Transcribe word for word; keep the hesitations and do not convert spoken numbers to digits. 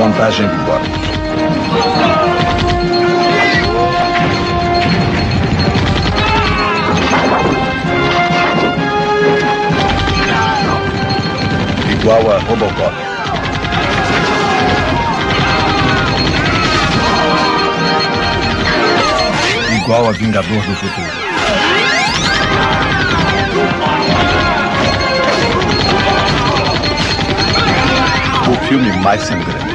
Contagem de bordos. Igual a Robocop. Igual a Vingador do Futuro. O filme mais sangrento.